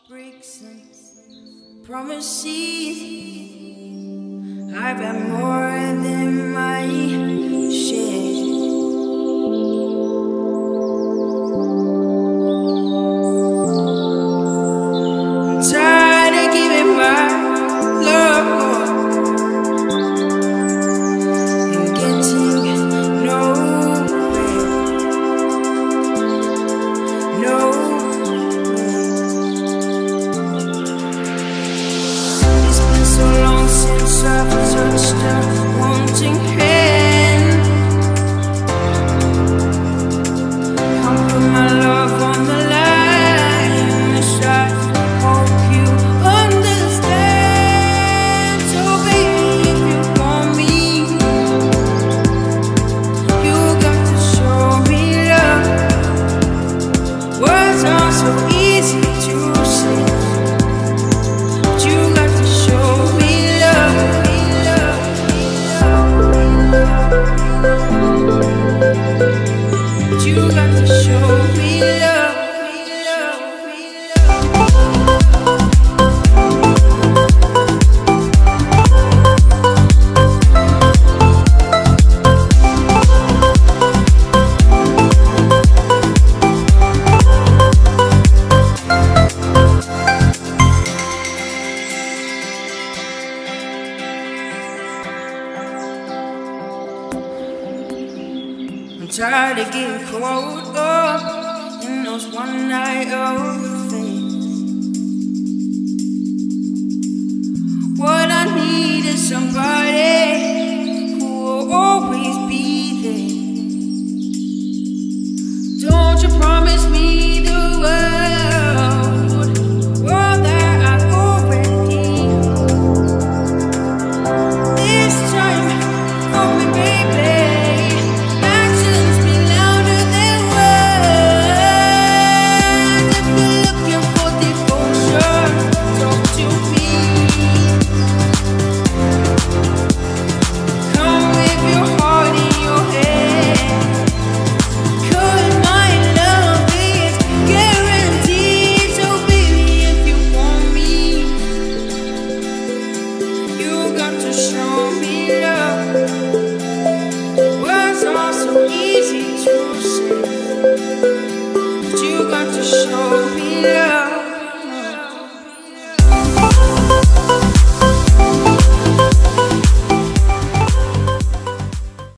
Breaks and promises. I've got more than my share. I'm tired of giving my love and getting nowhere. So long since I've touched a wanting hand. I'll put my love on the line. I hope you understand. So baby, if you want me, you got to show me love. Words are so easy to say, but you got to show me love. But you got to show me love. I'm tired of getting caught up in those one night things. What I need is somebody who will always be there. Don't you promise me the world.